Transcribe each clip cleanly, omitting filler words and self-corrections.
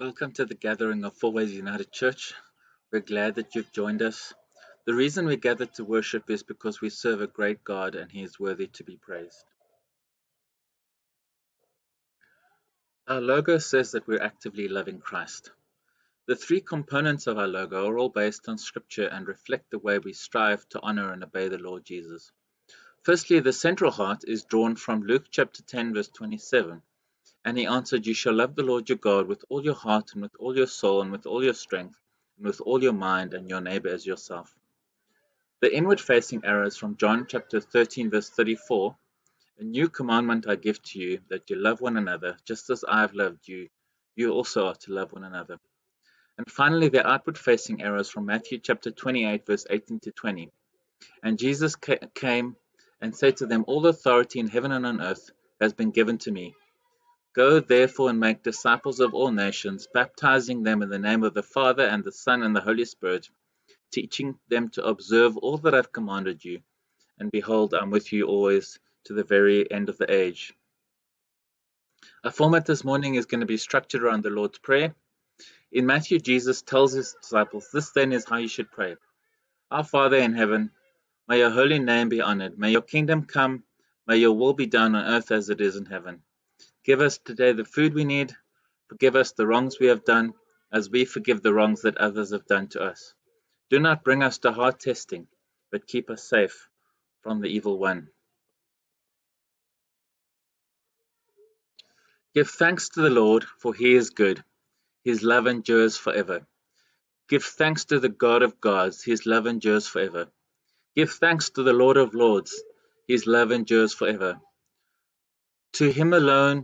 Welcome to the gathering of Four Ways United Church. We're glad that you've joined us. The reason we gather to worship is because we serve a great God and He is worthy to be praised. Our logo says that we're actively loving Christ. The three components of our logo are all based on Scripture and reflect the way we strive to honor and obey the Lord Jesus. Firstly, the central heart is drawn from Luke chapter 10, verse 27. And he answered, You shall love the Lord your God with all your heart and with all your soul and with all your strength and with all your mind, and your neighbor as yourself. The inward-facing arrows from John chapter 13, verse 34. A new commandment I give to you, that you love one another, just as I have loved you. You also are to love one another. And finally, the outward-facing arrows from Matthew chapter 28, verse 18 to 20. And Jesus came and said to them, All authority in heaven and on earth has been given to me. Go therefore and make disciples of all nations, baptizing them in the name of the Father and the Son and the Holy Spirit, teaching them to observe all that I've commanded you. And behold, I'm with you always to the very end of the age. Our format this morning is going to be structured around the Lord's Prayer. In Matthew, Jesus tells his disciples, This then is how you should pray. Our Father in heaven, may your holy name be honored. May your kingdom come. May your will be done on earth as it is in heaven. Give us today the food we need. Forgive us the wrongs we have done, as we forgive the wrongs that others have done to us. Do not bring us to hard testing, but keep us safe from the evil one. Give thanks to the Lord, for he is good. His love endures forever. Give thanks to the God of gods. His love endures forever. Give thanks to the Lord of lords. His love endures forever. To him alone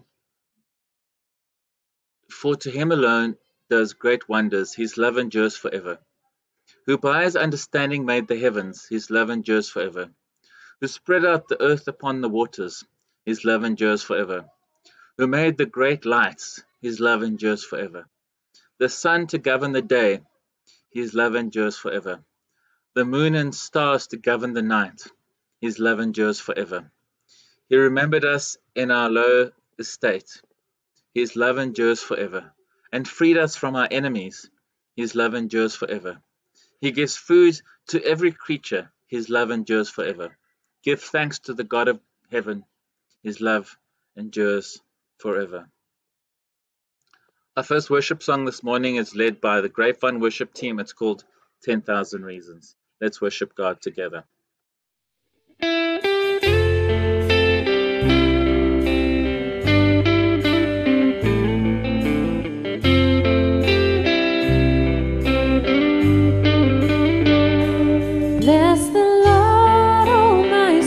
does great wonders. His love endures forever. Who by his understanding made the heavens. His love endures forever. Who spread out the earth upon the waters. His love endures forever. Who made the great lights. His love endures forever. The sun to govern the day. His love endures forever. The moon and stars to govern the night. His love endures forever. He remembered us in our low estate. His love endures forever, and freed us from our enemies. His love endures forever. He gives food to every creature. His love endures forever. Give thanks to the God of heaven. His love endures forever. Our first worship song this morning is led by the Grapevine worship team. It's called 10,000 Reasons. Let's worship God together. Bless the Lord, oh my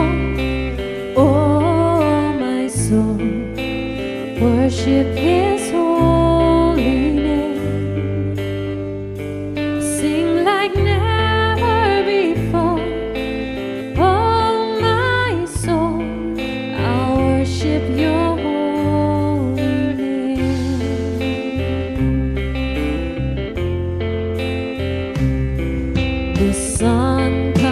soul, worship His holy name. Sing like never before, oh my soul, I'll worship Your holy name. The sun comes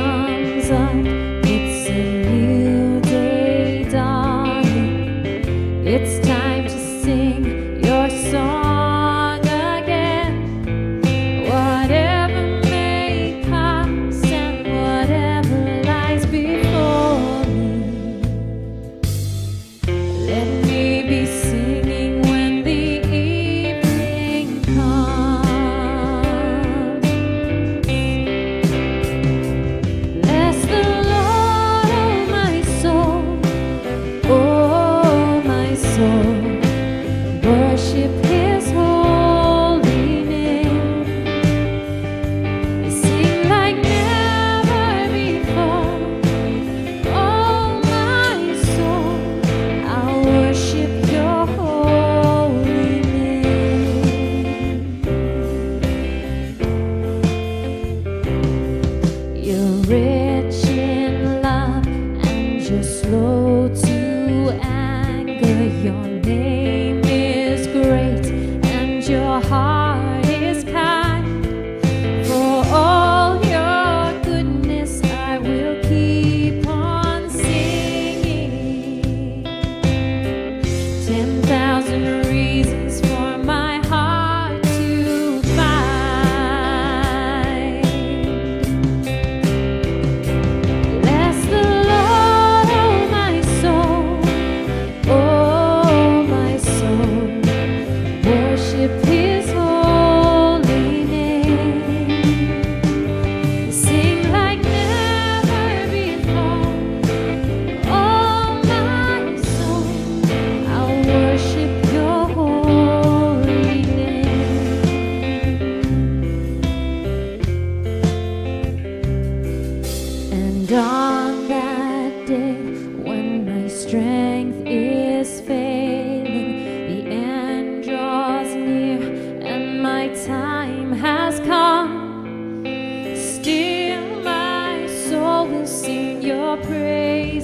And on that day, when my strength is failing, the end draws near, and my time has come, still my soul will sing your praise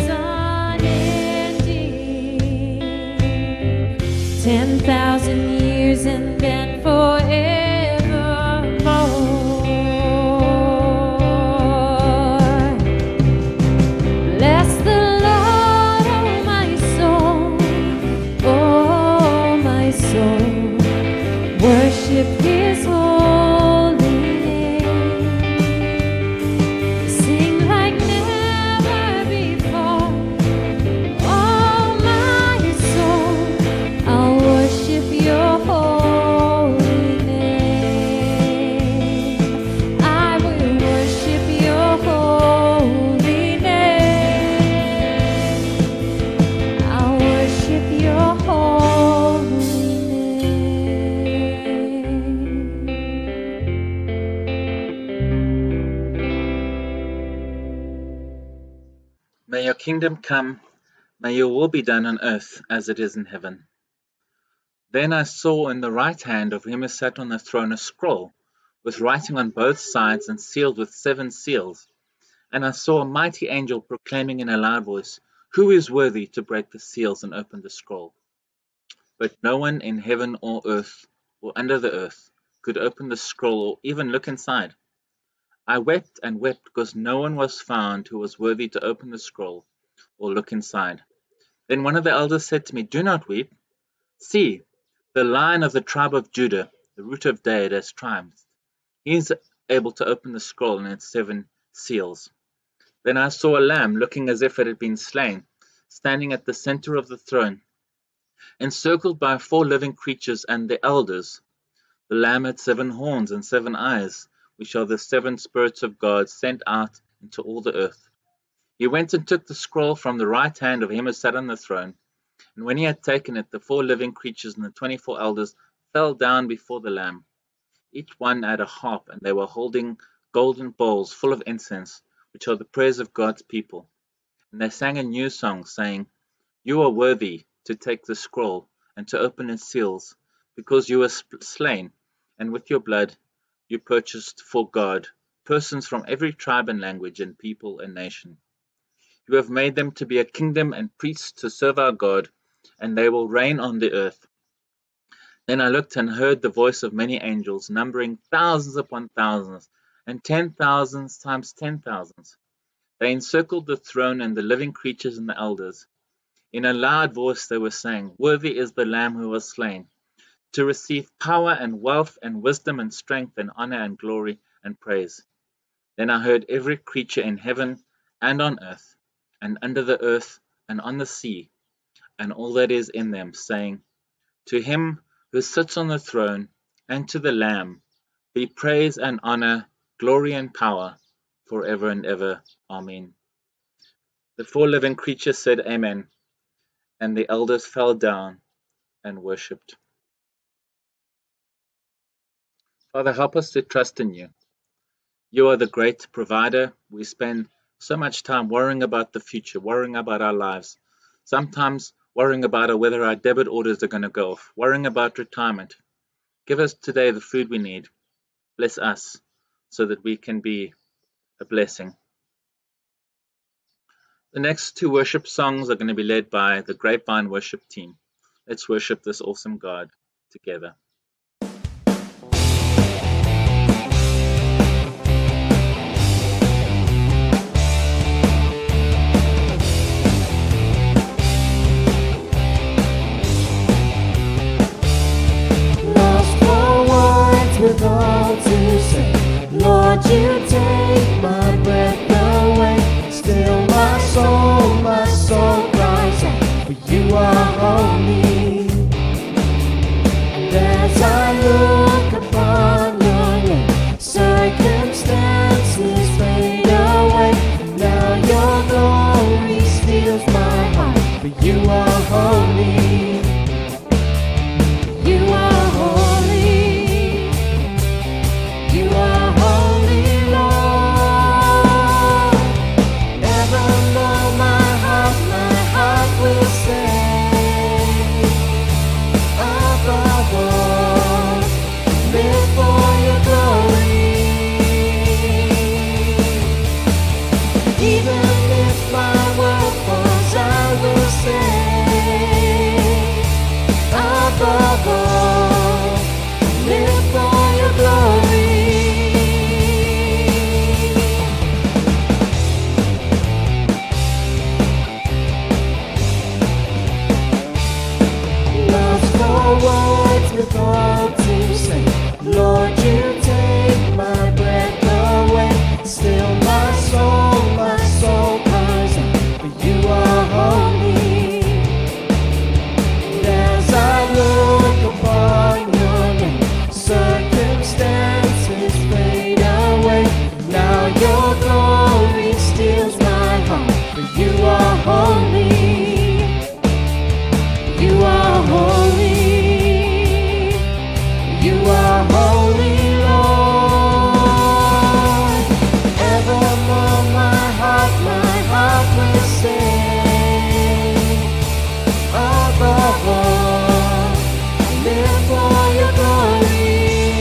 unending. 10,000 years and then forevermore. Bless the Lord, oh my soul, oh my soul. Worship His holy name. Sing like never before. Oh my soul, I'll worship your holy name. I will worship your holy name. I'll worship your holy May your kingdom come, may your will be done on earth as it is in heaven. Then I saw in the right hand of him who sat on the throne a scroll, with writing on both sides and sealed with 7 seals. And I saw a mighty angel proclaiming in a loud voice, "Who is worthy to break the seals and open the scroll?" But no one in heaven or earth or under the earth could open the scroll or even look inside. I wept and wept because no one was found who was worthy to open the scroll or look inside. Then one of the elders said to me, "Do not weep. See, the Lion of the tribe of Judah, the Root of David, has triumphed. He is able to open the scroll and its 7 seals." Then I saw a lamb looking as if it had been slain, standing at the center of the throne, encircled by 4 living creatures and the elders. The lamb had 7 horns and 7 eyes, which are the 7 spirits of God sent out into all the earth. He went and took the scroll from the right hand of him who sat on the throne. And when he had taken it, the 4 living creatures and the 24 elders fell down before the Lamb. Each one had a harp, and they were holding golden bowls full of incense, which are the prayers of God's people. And they sang a new song, saying, "You are worthy to take the scroll and to open its seals, because you were slain, and with your blood you purchased for God persons from every tribe and language and people and nation. You have made them to be a kingdom and priests to serve our God, and they will reign on the earth." Then I looked and heard the voice of many angels, numbering thousands upon thousands, and 10,000s times 10,000s. They encircled the throne and the living creatures and the elders. In a loud voice they were saying, "Worthy is the Lamb who was slain, to receive power and wealth and wisdom and strength and honor and glory and praise." Then I heard every creature in heaven and on earth and under the earth and on the sea and all that is in them, saying, "To him who sits on the throne and to the Lamb be praise and honor, glory and power, forever and ever. Amen." The 4 living creatures said, "Amen," and the elders fell down and worshipped. Father, help us to trust in you. You are the great provider. We spend so much time worrying about the future, worrying about our lives, sometimes worrying about whether our debit orders are going to go off, worrying about retirement. Give us today the food we need. Bless us so that we can be a blessing. The next 2 worship songs are going to be led by the Grapevine worship team. Let's worship this awesome God together. With all to say, Lord, you take my breath away. Still my soul cries out, for you are holy. And as I look upon your name, circumstances fade away. Now your glory steals my heart, for you are holy. You are holy. You are holy, Lord. Even if my world falls, I will say, above all, live for your glory. Lost for words with all to say, Lord, you take my breath away. Still my soul cries out, for you are holy. And as I look upon your name, circumstances fade away. Now your glory steals my heart, for you are holy. You are holy. You are holy, Lord. Evermore my heart will sing. Above all, live for your glory.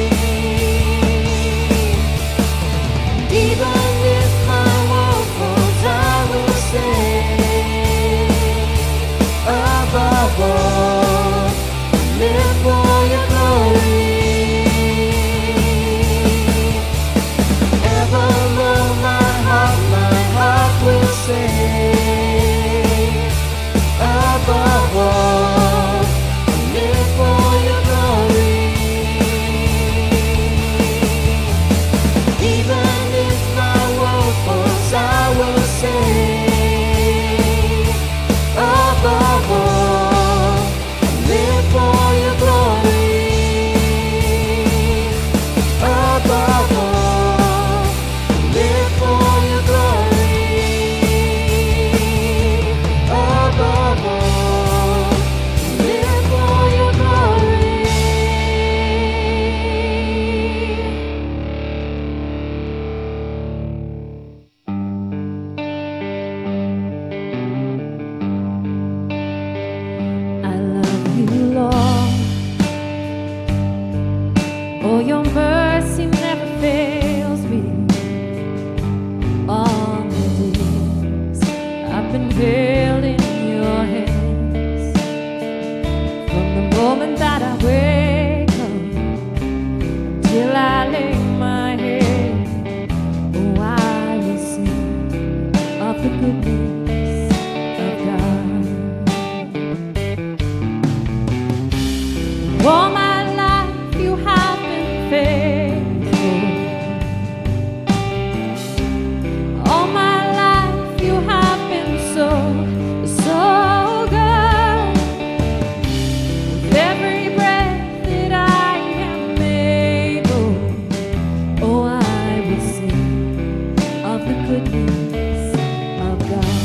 Even if my world falls, I will sing. Above all, live for your glory. Evermore my heart will sing. Above all, live for your glory. Even if my world falls, I will sing. Above all, live for your glory. Above all, live for your glory. Above all, live for your glory. I love you, Lord. Oh, your mercy never fails me. All the days I've been held in your hands. From the moment that I wake up till I lay my head, oh, I will sing of the goodness of God. All my life you have been faithful. All my life you have been so good. With every breath that I am able, oh, I will sing of the goodness of God.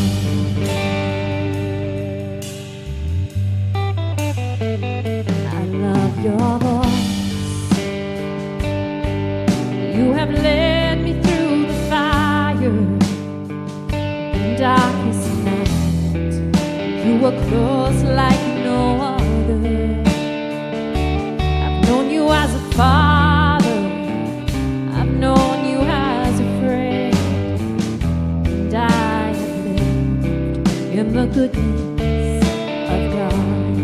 I love your voice. You have led me through the fire in darkest night. You were close like no other. I've known you as a father. I've known you as a friend. And I have lived in the goodness of God.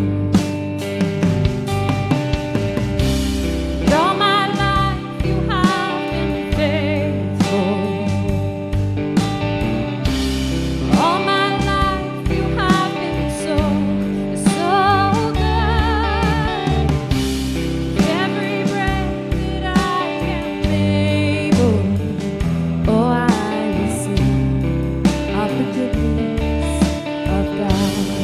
All my life you have been faithful. All my life you have been so good. Every breath that I am able, oh, I will sing of the goodness of God.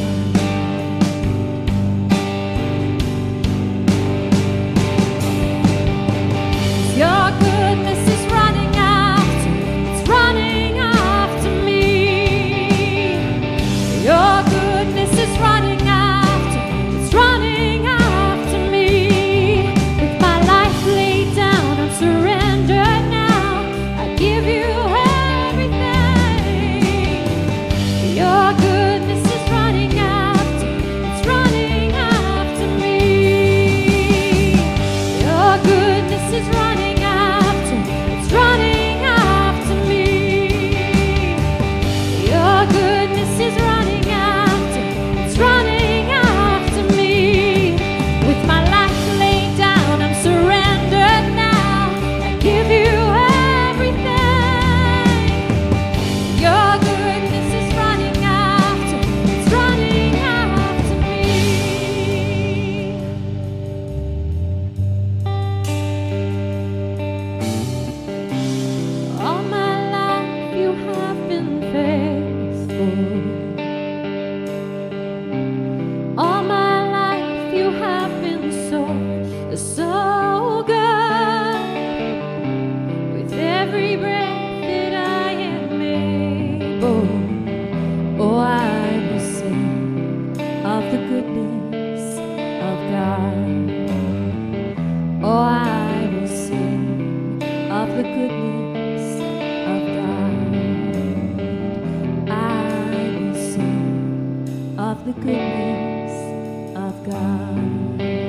of the goodness of God.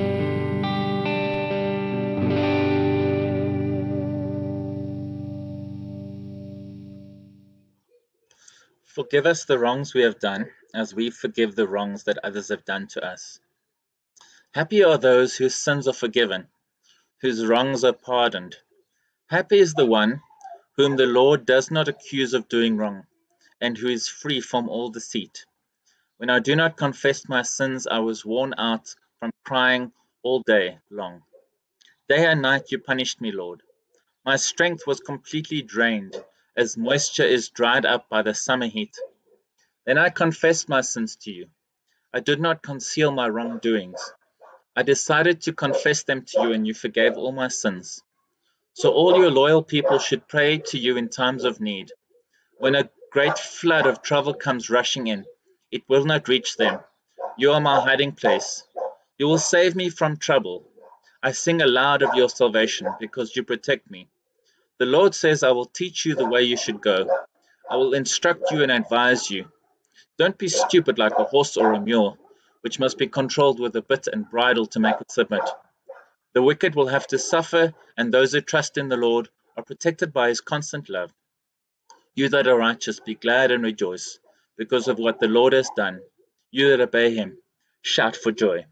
Forgive us the wrongs we have done, as we forgive the wrongs that others have done to us. Happy are those whose sins are forgiven, whose wrongs are pardoned. Happy is the one whom the Lord does not accuse of doing wrong, and who is free from all deceit. When I do not confess my sins, I was worn out from crying all day long. Day and night you punished me, Lord. My strength was completely drained, as moisture is dried up by the summer heat. Then I confessed my sins to you. I did not conceal my wrongdoings. I decided to confess them to you, and you forgave all my sins. So all your loyal people should pray to you in times of need. When a great flood of trouble comes rushing in, it will not reach them. You are my hiding place. You will save me from trouble. I sing aloud of your salvation because you protect me. The Lord says, I will teach you the way you should go. I will instruct you and advise you. Don't be stupid like a horse or a mule, which must be controlled with a bit and bridle to make it submit. The wicked will have to suffer, and those who trust in the Lord are protected by his constant love. You that are righteous, be glad and rejoice because of what the Lord has done. You that obey him, shout for joy.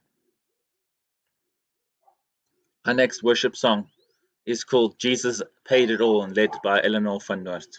Our next worship song is called Jesus Paid It All and led by Eleanor van Noort.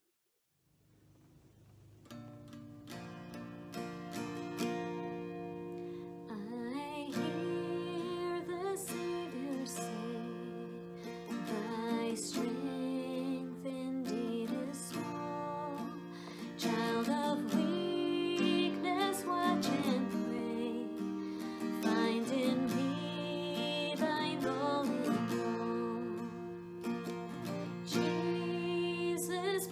I hear the Savior say, thy strength indeed is small. Child of weakness, watch and pray. Find in me thine all in all. Jesus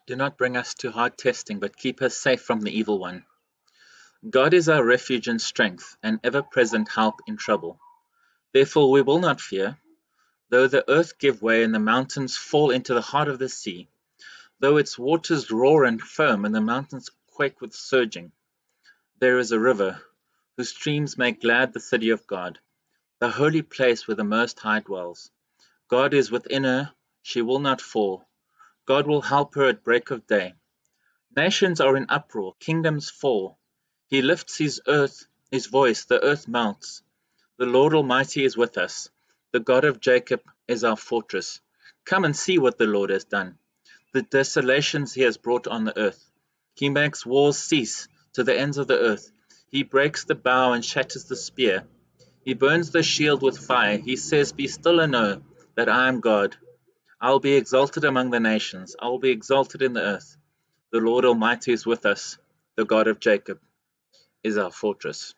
Do not bring us to hard testing, but keep us safe from the evil one. God is our refuge and strength, an ever-present help in trouble. Therefore we will not fear, though the earth give way and the mountains fall into the heart of the sea, though its waters roar and foam and the mountains quake with surging. There is a river, whose streams make glad the city of God, the holy place where the Most High dwells. God is within her, she will not fall. God will help her at break of day. Nations are in uproar, kingdoms fall. He lifts his voice, the earth melts. The Lord Almighty is with us. The God of Jacob is our fortress. Come and see what the Lord has done, the desolations he has brought on the earth. He makes wars cease to the ends of the earth. He breaks the bow and shatters the spear. He burns the shield with fire. He says, "Be still and know that I am God. I will be exalted among the nations. I will be exalted in the earth. The Lord Almighty is with us. The God of Jacob is our fortress."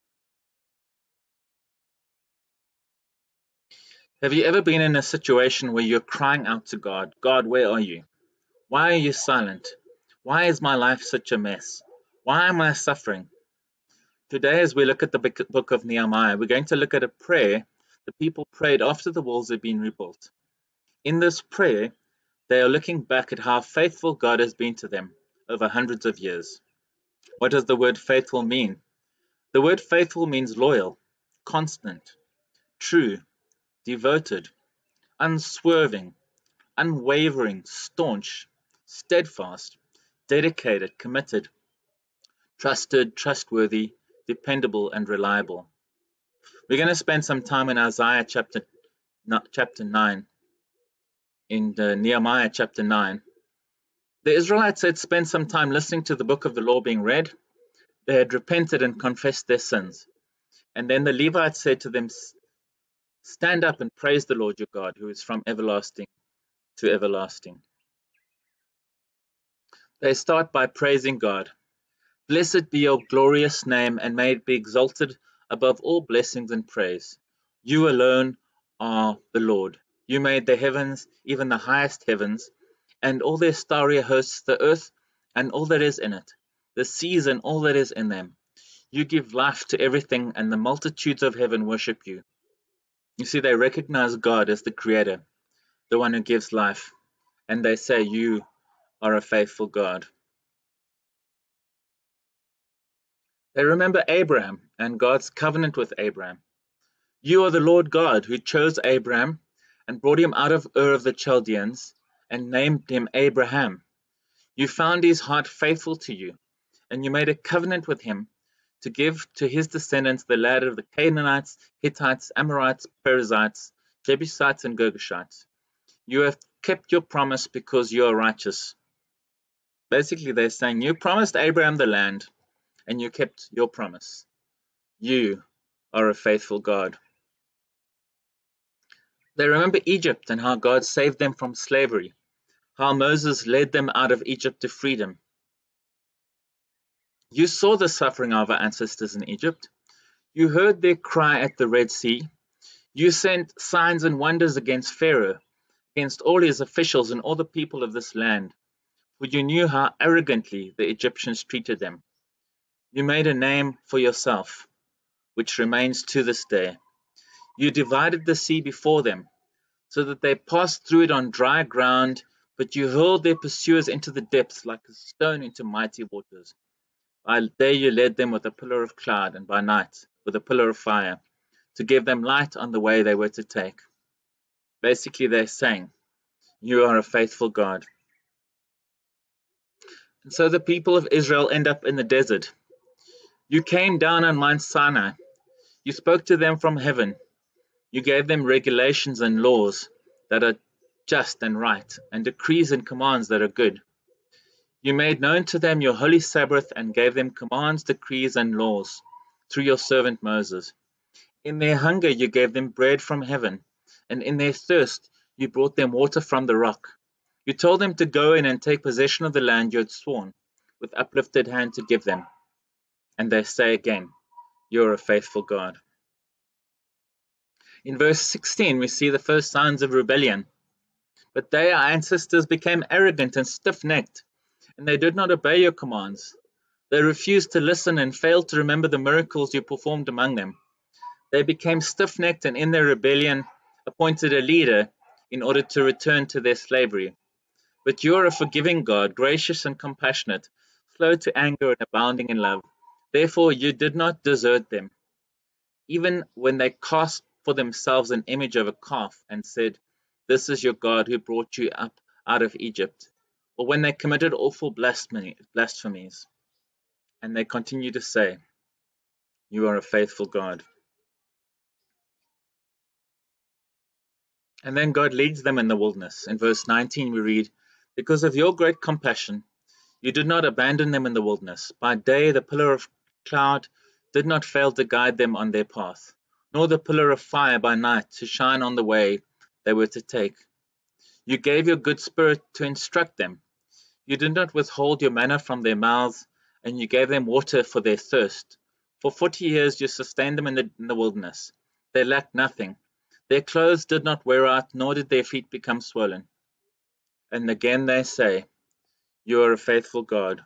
Have you ever been in a situation where you're crying out to God, "God, where are you? Why are you silent? Why is my life such a mess? Why am I suffering?" Today, as we look at the book of Nehemiah, we're going to look at a prayer the people prayed after the walls had been rebuilt. In this prayer, they are looking back at how faithful God has been to them over hundreds of years. What does the word faithful mean? The word faithful means loyal, constant, true, devoted, unswerving, unwavering, staunch, steadfast, dedicated, committed, trusted, trustworthy, dependable, and reliable. We're going to spend some time in Isaiah chapter 9, in Nehemiah chapter 9. The Israelites had spent some time listening to the book of the law being read. They had repented and confessed their sins. And then the Levites said to them, "Stand up and praise the Lord your God, who is from everlasting to everlasting." They start by praising God. "Blessed be your glorious name, and may it be exalted above all blessings and praise. You alone are the Lord. You made the heavens, even the highest heavens, and all their starry hosts, the earth and all that is in it, the seas and all that is in them. You give life to everything, and the multitudes of heaven worship you." You see, they recognize God as the creator, the one who gives life, and they say, "You are a faithful God." They remember Abraham and God's covenant with Abraham. "You are the Lord God who chose Abraham and brought him out of Ur of the Chaldeans and named him Abraham. You found his heart faithful to you, and you made a covenant with him to give to his descendants the land of the Canaanites, Hittites, Amorites, Perizzites, Jebusites, and Girgashites. You have kept your promise because you are righteous." Basically, they're saying, you promised Abraham the land, and you kept your promise. You are a faithful God. They remember Egypt and how God saved them from slavery, how Moses led them out of Egypt to freedom. You saw the suffering of our ancestors in Egypt. You heard their cry at the Red Sea. You sent signs and wonders against Pharaoh, against all his officials and all the people of this land, for you knew how arrogantly the Egyptians treated them. You made a name for yourself, which remains to this day. You divided the sea before them, so that they passed through it on dry ground, but you hurled their pursuers into the depths like a stone into mighty waters. By day you led them with a pillar of cloud, and by night with a pillar of fire, to give them light on the way they were to take. Basically, they're saying, you are a faithful God. And so the people of Israel end up in the desert. You came down on Mount Sinai. You spoke to them from heaven. You gave them regulations and laws that are just and right, and decrees and commands that are good. You made known to them your holy Sabbath and gave them commands, decrees, and laws through your servant Moses. In their hunger you gave them bread from heaven, and in their thirst you brought them water from the rock. You told them to go in and take possession of the land you had sworn with uplifted hand to give them. And they say again, you are a faithful God. In verse 16, we see the first signs of rebellion. But they, our ancestors, became arrogant and stiff-necked, and they did not obey your commands. They refused to listen and failed to remember the miracles you performed among them. They became stiff-necked and in their rebellion appointed a leader in order to return to their slavery. But you are a forgiving God, gracious and compassionate, slow to anger and abounding in love. Therefore you did not desert them, even when they cast for themselves an image of a calf and said, "This is your God who brought you up out of Egypt," or when they committed awful blasphemies. And they continue to say, "You are a faithful God." And then God leads them in the wilderness. In verse 19 we read, "Because of your great compassion, you did not abandon them in the wilderness. By day the pillar of cloud did not fail to guide them on their path, nor the pillar of fire by night to shine on the way they were to take. You gave your good spirit to instruct them. You did not withhold your manna from their mouths, and you gave them water for their thirst. For 40 years you sustained them in the wilderness. They lacked nothing. Their clothes did not wear out, nor did their feet become swollen." And again they say, "You are a faithful God."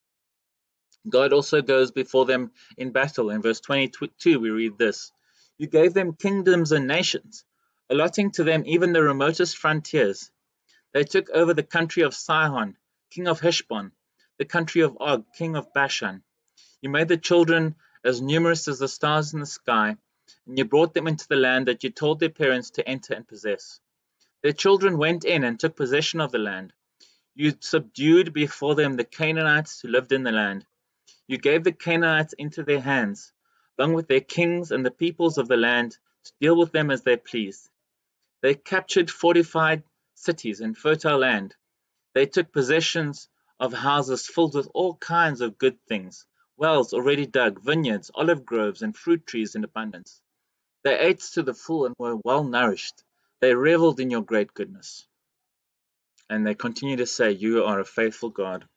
God also goes before them in battle. In verse 22 we read this, "You gave them kingdoms and nations, allotting to them even the remotest frontiers. They took over the country of Sihon, king of Heshbon, the country of Og, king of Bashan. You made the children as numerous as the stars in the sky, and you brought them into the land that you told their parents to enter and possess. Their children went in and took possession of the land. You subdued before them the Canaanites who lived in the land. You gave the Canaanites into their hands, along with their kings and the peoples of the land, to deal with them as they pleased. They captured fortified cities and fertile land. They took possessions of houses filled with all kinds of good things, wells already dug, vineyards, olive groves, and fruit trees in abundance. They ate to the full and were well nourished. They reveled in your great goodness." And they continue to say, "You are a faithful God."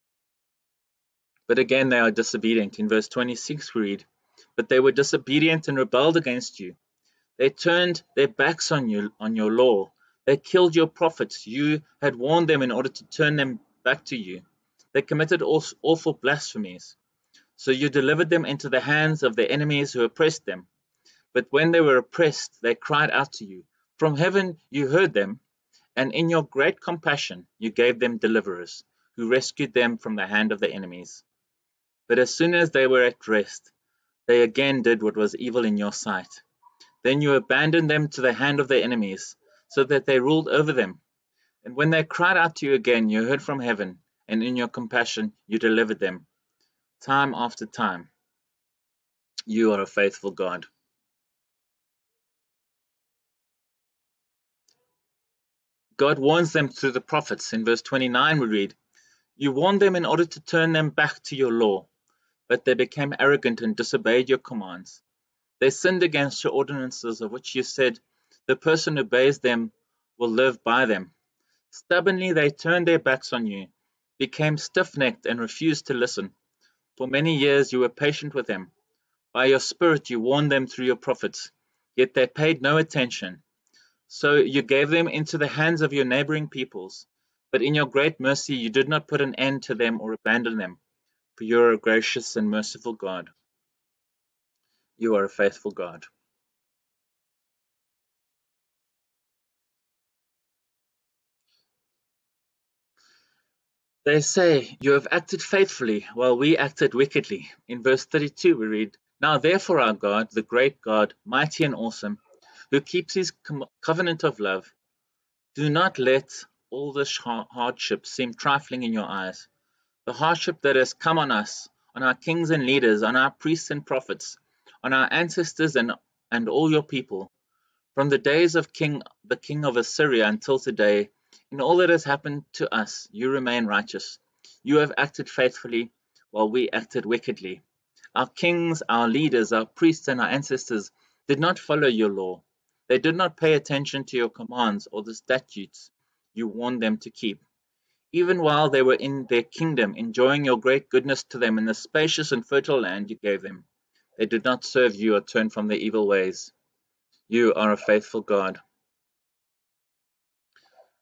But again they are disobedient. In verse 26 we read, "But they were disobedient and rebelled against you. They turned their backs on you, on your law. They killed your prophets. You had warned them in order to turn them back to you. They committed awful blasphemies. So you delivered them into the hands of their enemies who oppressed them. But when they were oppressed, they cried out to you. From heaven you heard them, and in your great compassion you gave them deliverers, who rescued them from the hand of their enemies. But as soon as they were at rest, they again did what was evil in your sight. Then you abandoned them to the hand of their enemies, so that they ruled over them. And when they cried out to you again, you heard from heaven, and in your compassion you delivered them. Time after time, you are a faithful God." God warns them through the prophets. In verse 29 we read, "You warned them in order to turn them back to your law, but they became arrogant and disobeyed your commands. They sinned against your ordinances, of which you said, 'The person who obeys them will live by them.' Stubbornly they turned their backs on you, became stiff-necked and refused to listen. For many years you were patient with them. By your Spirit you warned them through your prophets, yet they paid no attention. So you gave them into the hands of your neighboring peoples, but in your great mercy you did not put an end to them or abandon them, for you are a gracious and merciful God. You are a faithful God." They say, "You have acted faithfully, while we acted wickedly." In verse 32 we read, "Now therefore our God, the great God, mighty and awesome, who keeps his covenant of love, do not let all this hardship seem trifling in your eyes. The hardship that has come on us, on our kings and leaders, on our priests and prophets, on our ancestors and all your people, from the days of the king of Assyria until today, in all that has happened to us, you remain righteous. You have acted faithfully, while we acted wickedly. Our kings, our leaders, our priests, and our ancestors did not follow your law. They did not pay attention to your commands or the statutes you warned them to keep. Even while they were in their kingdom, enjoying your great goodness to them in the spacious and fertile land you gave them, they did not serve you or turn from their evil ways. You are a faithful God."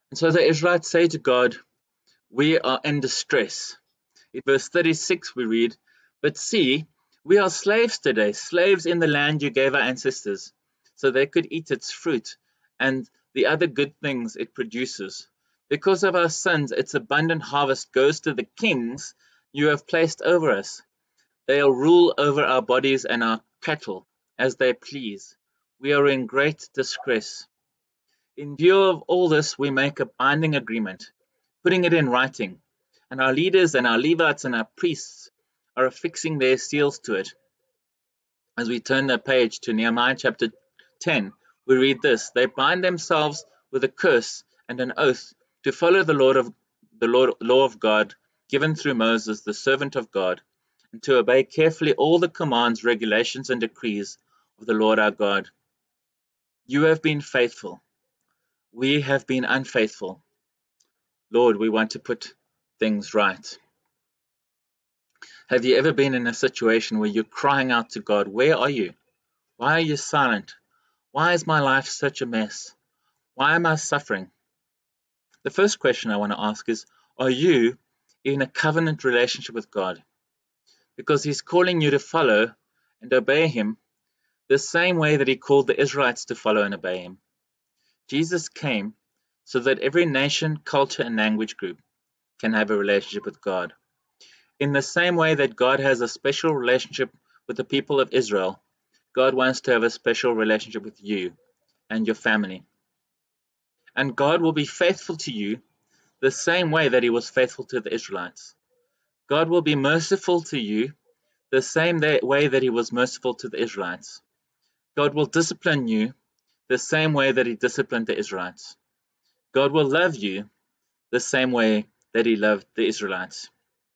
And so the Israelites say to God, we are in distress. In verse 36 we read, but see, we are slaves today, slaves in the land you gave our ancestors, so they could eat its fruit and the other good things it produces. Because of our sins, its abundant harvest goes to the kings you have placed over us. They'll rule over our bodies and our cattle as they please. We are in great distress. In view of all this, we make a binding agreement, putting it in writing, and our leaders and our Levites and our priests are affixing their seals to it. As we turn the page to Nehemiah chapter 10, we read this: they bind themselves with a curse and an oath to follow the law of God given through Moses, the servant of God, and to obey carefully all the commands, regulations, and decrees of the Lord our God. You have been faithful. We have been unfaithful. Lord, we want to put things right. Have you ever been in a situation where you're crying out to God, where are you? Why are you silent? Why is my life such a mess? Why am I suffering? The first question I want to ask is, are you in a covenant relationship with God? Because He's calling you to follow and obey Him the same way that He called the Israelites to follow and obey Him. Jesus came so that every nation, culture, and language group can have a relationship with God. In the same way that God has a special relationship with the people of Israel, God wants to have a special relationship with you and your family. And God will be faithful to you the same way that He was faithful to the Israelites. God will be merciful to you the same way that He was merciful to the Israelites. God will discipline you the same way that He disciplined the Israelites. God will love you the same way that He loved the Israelites.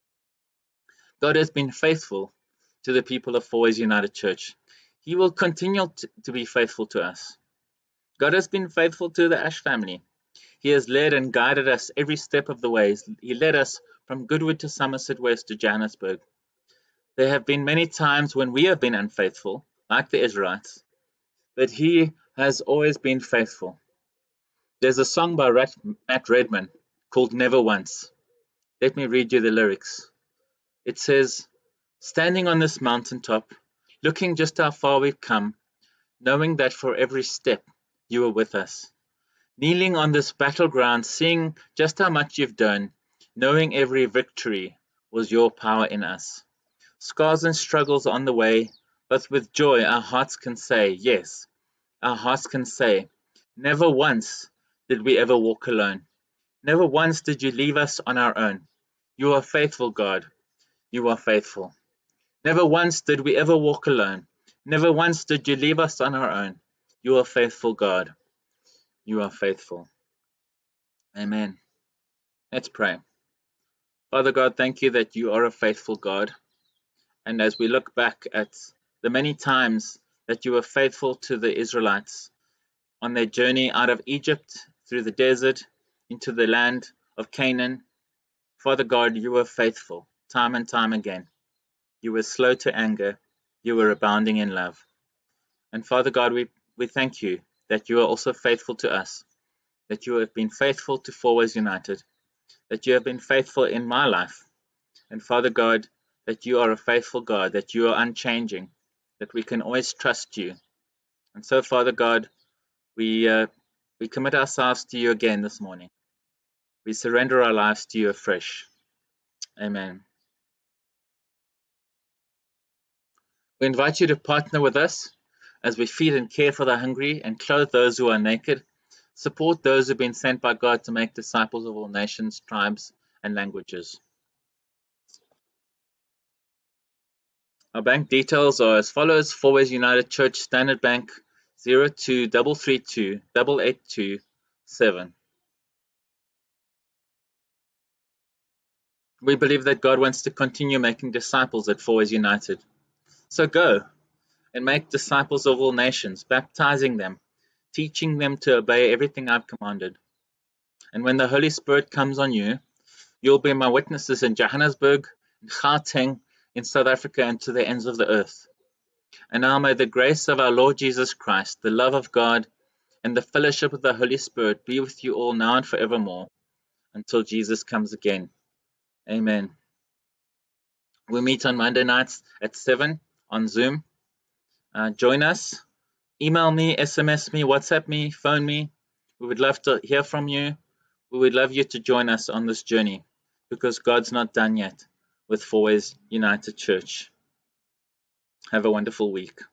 God has been faithful to the people of Four Ways United Church. He will continue to be faithful to us. God has been faithful to the Ash family. He has led and guided us every step of the way. He led us from Goodwood to Somerset West to Johannesburg. There have been many times when we have been unfaithful, like the Israelites, but He has always been faithful. There's a song by Matt Redman called Never Once. Let me read you the lyrics. It says, standing on this mountaintop, looking just how far we've come, knowing that for every step you are with us. Kneeling on this battleground, seeing just how much you've done, knowing every victory was your power in us. Scars and struggles on the way, but with joy our hearts can say, yes, our hearts can say, never once did we ever walk alone. Never once did you leave us on our own. You are faithful, God. You are faithful. Never once did we ever walk alone. Never once did you leave us on our own. You are faithful, God. You are faithful. Amen. Let's pray. Father God, thank you that you are a faithful God. And as we look back at the many times that you were faithful to the Israelites on their journey out of Egypt, through the desert, into the land of Canaan, Father God, you were faithful time and time again. You were slow to anger. You were abounding in love. And Father God, we thank you that you are also faithful to us, that you have been faithful to Four Ways United, that you have been faithful in my life. And Father God, that you are a faithful God, that you are unchanging, that we can always trust you. And so, Father God, we commit ourselves to you again this morning. We surrender our lives to you afresh. Amen. We invite you to partner with us as we feed and care for the hungry and clothe those who are naked, support those who have been sent by God to make disciples of all nations, tribes, and languages. Our bank details are as follows: Four Ways United Church, Standard Bank, 02-332 8827. We believe that God wants to continue making disciples at Four Ways United. So go and make disciples of all nations, baptizing them, teaching them to obey everything I've commanded. And when the Holy Spirit comes on you, you'll be my witnesses in Johannesburg, in Gauteng, in South Africa, and to the ends of the earth. And now may the grace of our Lord Jesus Christ, the love of God, and the fellowship of the Holy Spirit be with you all now and forevermore, until Jesus comes again. Amen. We meet on Monday nights at 7 on Zoom. Join us. Email me, SMS me, WhatsApp me, phone me. We would love to hear from you. We would love you to join us on this journey, because God's not done yet with Four Ways United Church. Have a wonderful week.